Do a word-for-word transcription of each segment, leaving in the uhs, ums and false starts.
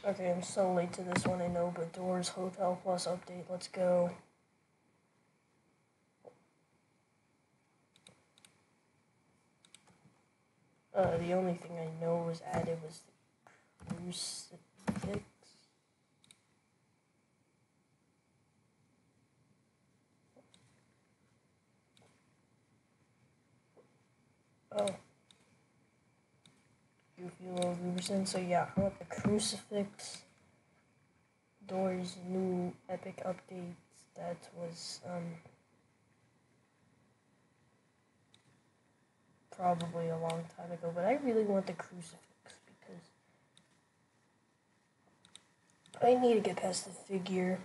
Okay, I'm so late to this one, I know, but Doors Hotel Plus update, let's go. Uh, the only thing I know was added was the crucifix. Oh. Goofy little Ruberson. So yeah, I want the crucifix. Doors new epic updates. That was um probably a long time ago, but I really want the crucifix because I need to get past the figure.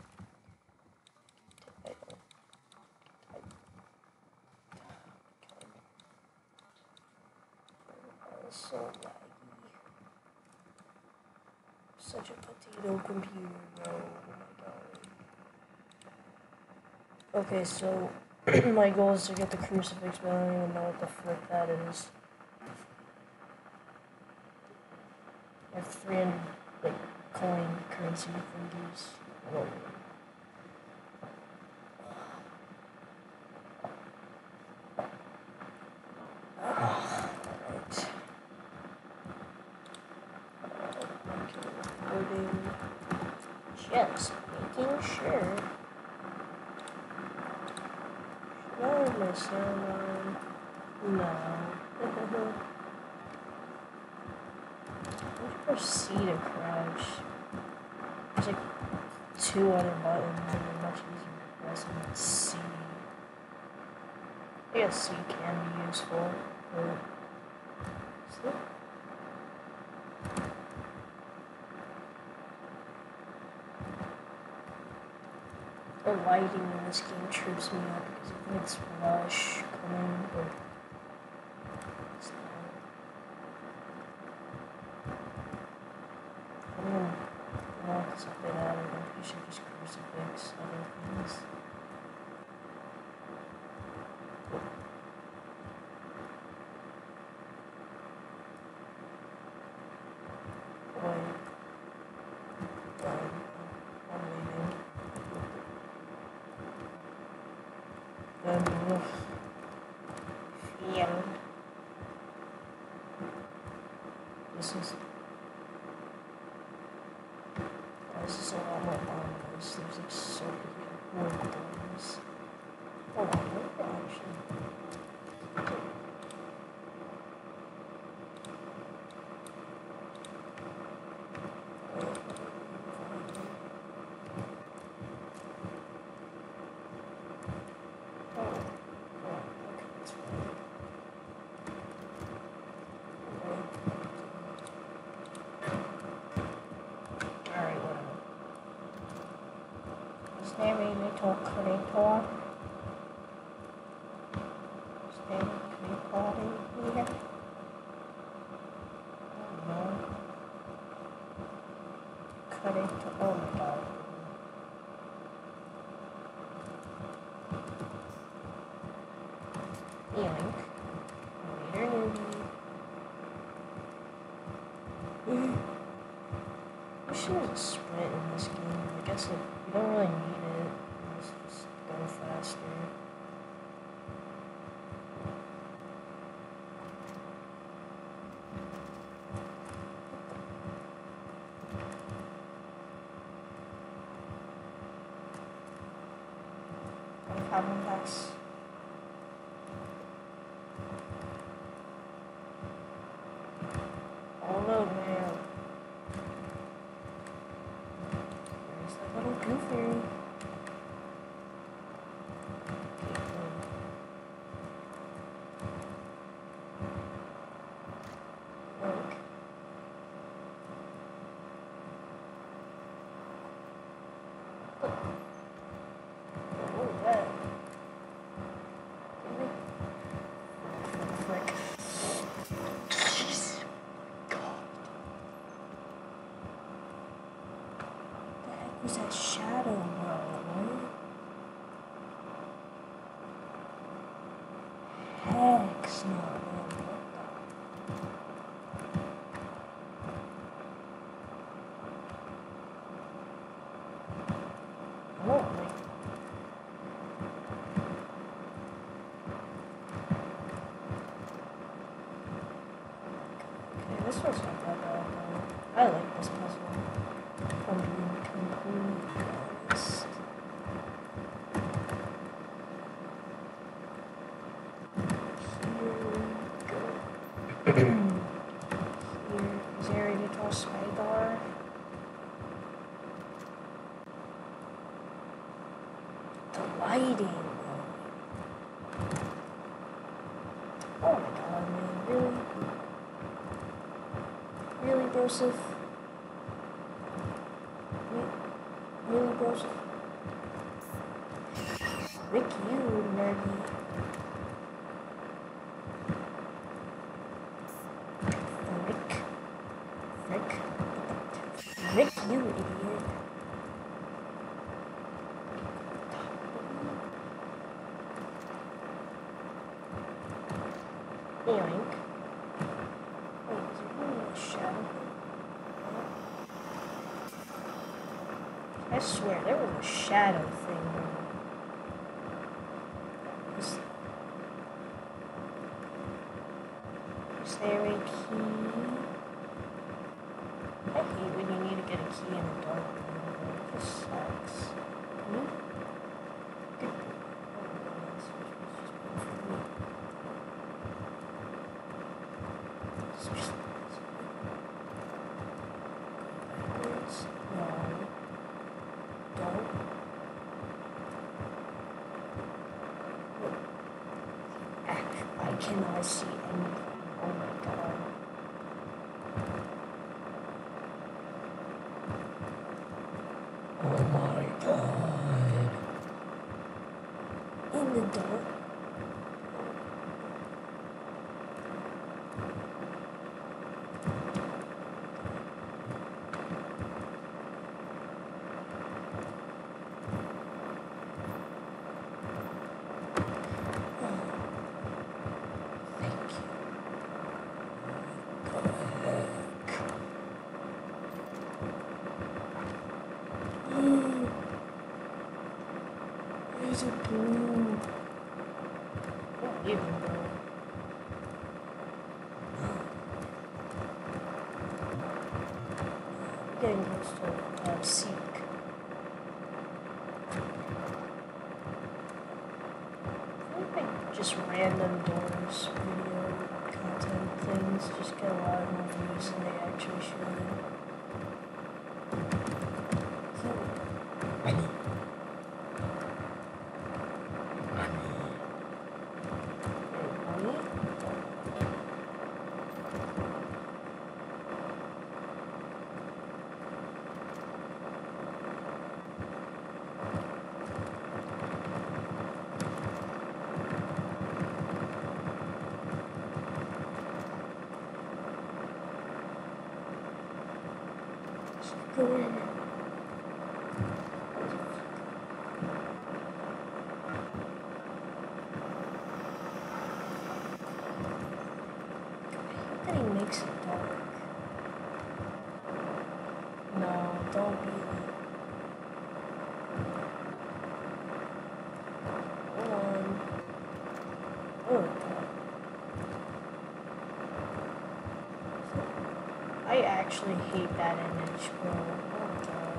So laggy. Such a potato computer, bro. Oh my god. Okay, so my goal is to get the crucifix, but I don't even know what the frick that is. I have three hundred like coin currency fingers. I don't know. Just making sure. No, my sound on. No. Proceed to crouch. There's like two other buttons that are much easier to press than C. I guess C can be useful, but still. The lighting in this game trips me out because I think it's rush coming, but it's not. I don't want this update out. I think we should just crucifix other things. Wait. Um, I'm leaving. Um, yeah. This is. This is a lot more ominous. There's like so many more things. Hold on, what actually? Very little creator. Is there a creator in here? Oh no. Creator. Oh my god. Yoink. Later newbie. I wish there was a sprint in this game. I guess like, you don't really need it. Just, just go faster. Carbon tax. Oh no, man. There's that little goofy. Who's that shadow, bro? Heck no, man. I like this puzzle. If I'm being completely honest. Here we go. Here is area to toss spider. The lighting. Oh my god, man, really? Really, Joseph? Re- Really, Joseph? Rick, you nerdy. Rick. Rick. Rick, you idiot. Yoink. Wait, is it really a shadow? I swear, there was a shadow thing. Is, is there a key? I hate when you need to get a key in the dark room. This sucks. Can you? Good. It's just backwards. No. Don't. Look. Actually, I cannot see anything. Oh my god. Oh my god. In the dark. There's a blue. Oh, even though. Getting close to uh, Seek. I think like just random doors, video content things just get a lot more views than they actually should. Go in. That he makes it dark. No, don't be like. Hold on. Oh god. I actually hate that image, bro. Oh god.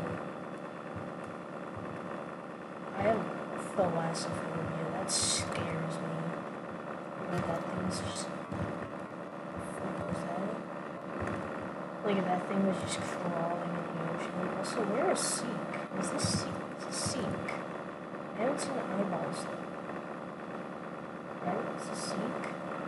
I have thalassophobia. That scares me. Like that thing's just. What was that? Like if that thing was just crawling in the ocean. Also, where is Seek? Is this Seek? Is this Seek? I haven't seen the eyeballs though. Right? Is this Seek?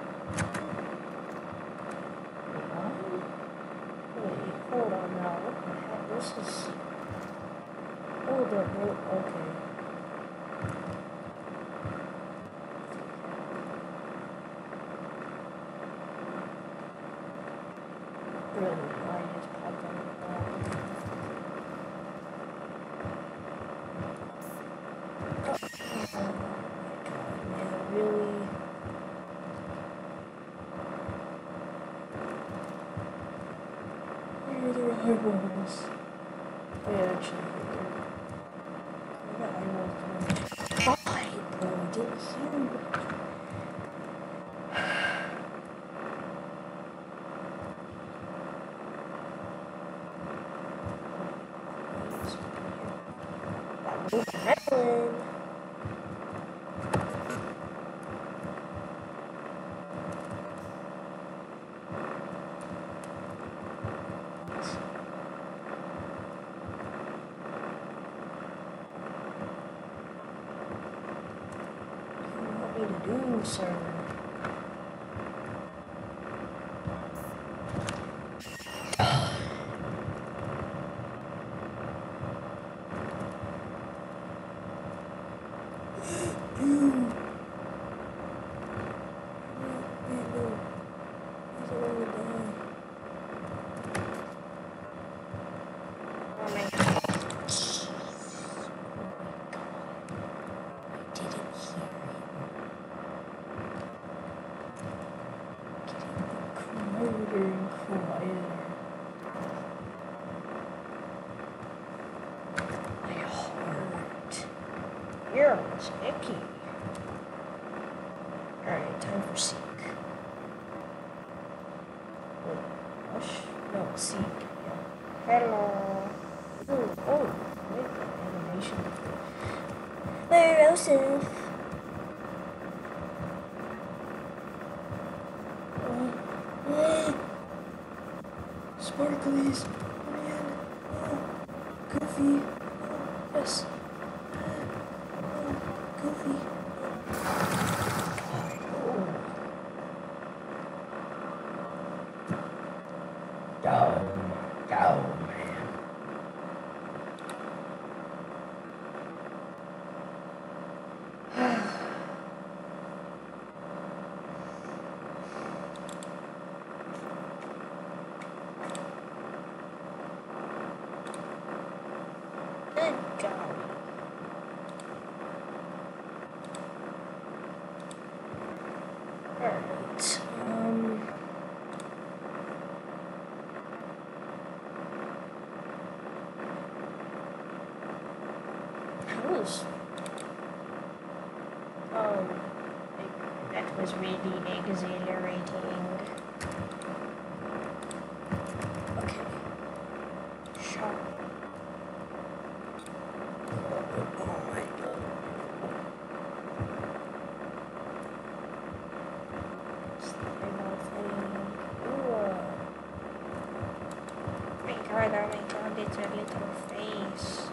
Wait, hold on now. What the heck? This is. Hold up, hold okay. Really, I just popped on the wall. Oh my god, man, really? Where are the eyeballs? Oh yeah, actually, where are the eyeballs going? Why, bro? I didn't hear you. Adrenaline. What do you want me to do, sir? You're icky. Alright, time for seek. Wait, rush? No, seek. Yeah. Hello. Ooh, oh, wait, the animation. Erosive. Uh, uh, sparklies. Man. Oh, Goofy. Oh, yes. Goofy. Go, go, man. Good golly. Alright, um... How was... Oh, like, that was really exhilarating. Okay. Sharp. Oh my god. God, oh my god, it's a little face.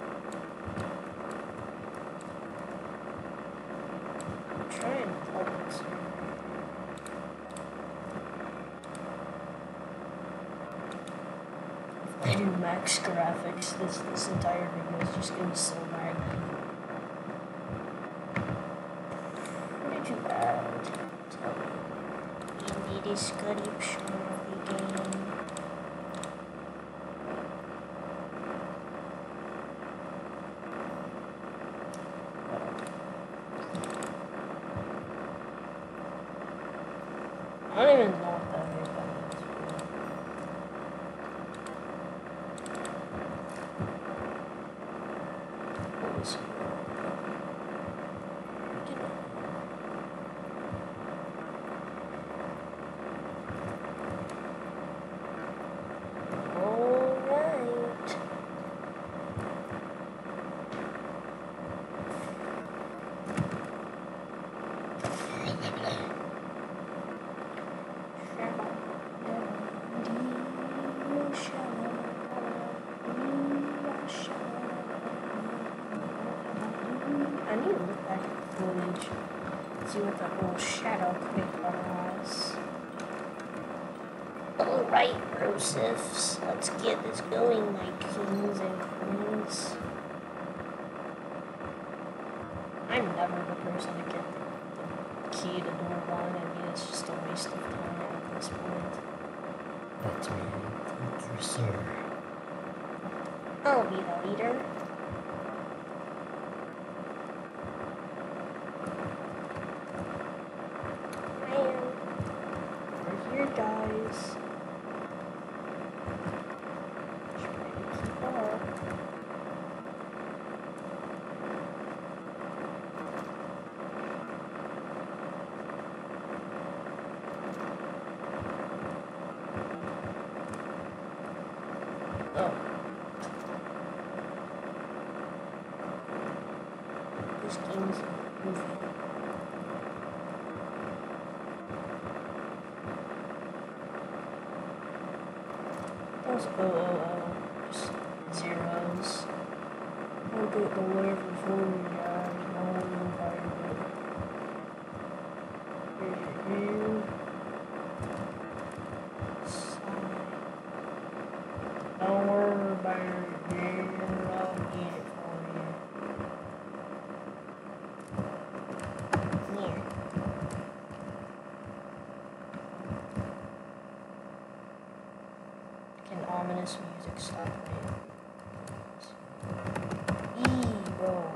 I'm trying to focus. If I do max graphics, this this entire video is just gonna be so laggy. What did you add? Tell me. In the description of the game. I don't even know what that is. What was it? Alright. I need to look back at the footage, see what that little shadow clip was. Alright, Rosifs, let's get this going, my kings and queens. I'm never the person to get the, the key to door one. I mean, it's just a waste of time at this point. That's me. Thank you, sir. I'll be the leader. We're here, guys. Try to keep up. Oh. This game's goofy. Those oh oh oh, just zeros. I'll get the level for you guys. Don't worry about it. Here's your view. Don't worry about it, dear. I'll get it for you. Here. Can ominous music stop me? Eee, bro.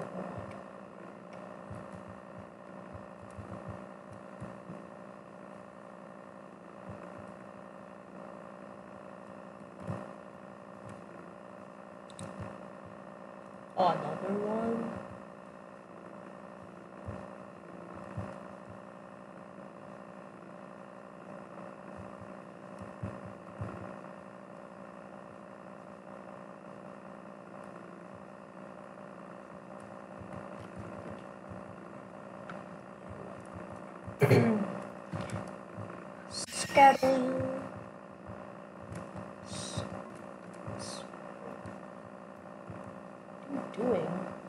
Oh, another one? Scattering. What are you doing?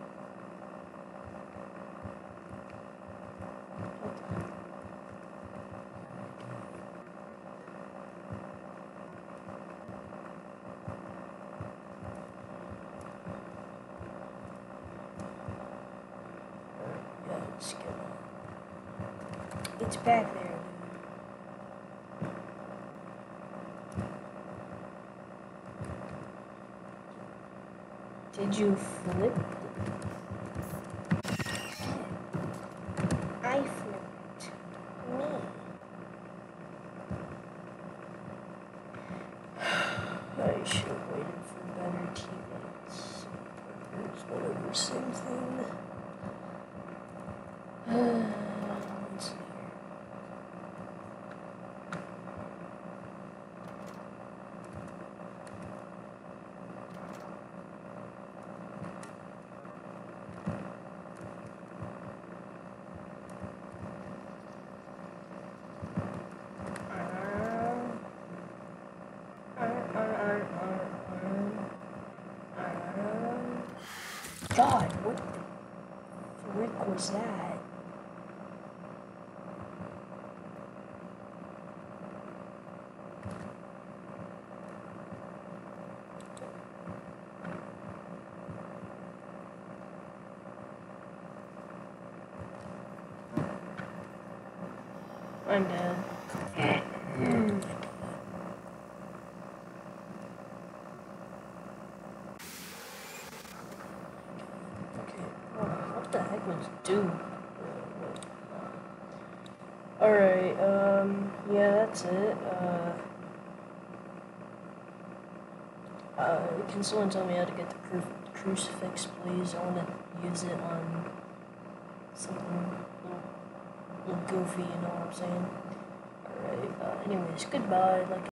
Yeah, let's get it. It's back there. Did you flip? I flipped. Me. I should have waited for better teammates. Partners, whatever, same thing. Let's see here. God, what the frick was that? I'm dead. What the heck was Doom? Alright, um, yeah, that's it. Uh, uh, can someone tell me how to get the cru crucifix, please? I want to use it on something a little, little goofy, you know what I'm saying? Alright, uh, anyways, goodbye. Like